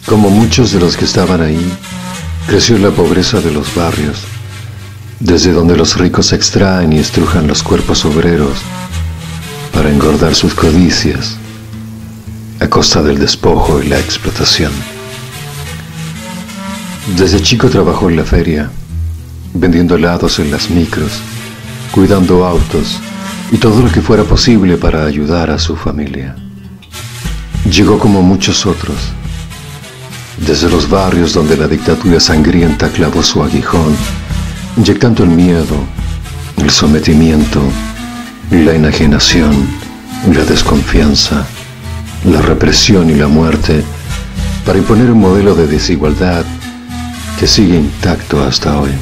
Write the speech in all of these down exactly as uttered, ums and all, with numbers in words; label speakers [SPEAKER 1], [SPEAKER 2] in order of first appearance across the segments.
[SPEAKER 1] Como muchos de los que estaban ahí, creció la pobreza de los barrios, desde donde los ricos extraen y estrujan los cuerpos obreros para engordar sus codicias a costa del despojo y la explotación. Desde chico trabajó en la feria, vendiendo helados en las micros, cuidando autos y todo lo que fuera posible para ayudar a su familia. Llegó como muchos otros, desde los barrios donde la dictadura sangrienta clavó su aguijón, inyectando el miedo, el sometimiento, la enajenación, la desconfianza, la represión y la muerte, para imponer un modelo de desigualdad que sigue intacto hasta hoy.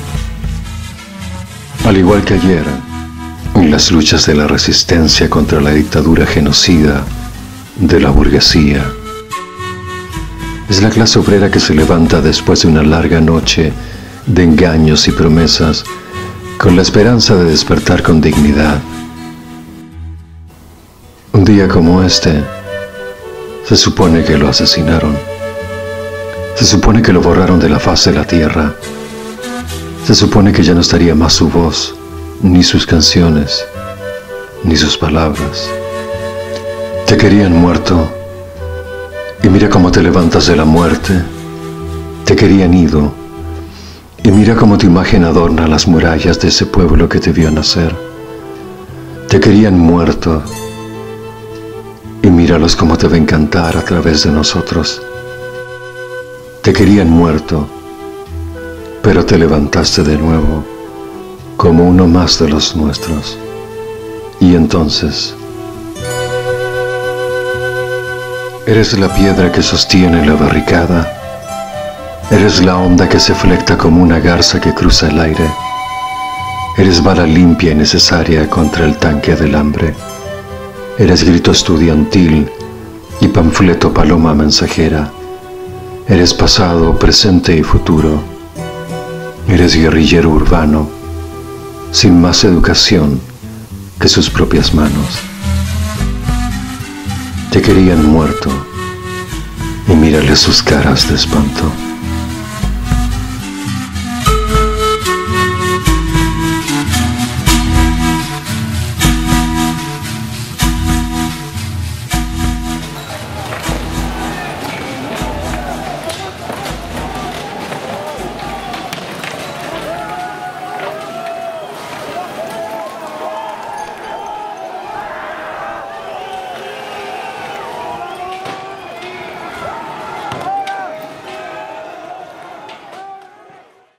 [SPEAKER 1] Al igual que ayer, en las luchas de la resistencia contra la dictadura genocida de la burguesía, es la clase obrera que se levanta después de una larga noche de engaños y promesas, con la esperanza de despertar con dignidad. Un día como este, se supone que lo asesinaron. Se supone que lo borraron de la faz de la tierra. Se supone que ya no estaría más su voz, ni sus canciones, ni sus palabras. Te querían muerto, y mira cómo te levantas de la muerte. Te querían ido, y mira cómo tu imagen adorna las murallas de ese pueblo que te vio nacer. Te querían muerto, y míralos cómo te ven cantar a través de nosotros. Te querían muerto, pero te levantaste de nuevo, como uno más de los nuestros. Y entonces, eres la piedra que sostiene la barricada. Eres la onda que se flecta como una garza que cruza el aire. Eres bala limpia y necesaria contra el tanque del hambre. Eres grito estudiantil y panfleto paloma mensajera. Eres pasado, presente y futuro. Eres guerrillero urbano, sin más educación que sus propias manos. Te querían muerto, y mírale sus caras de espanto.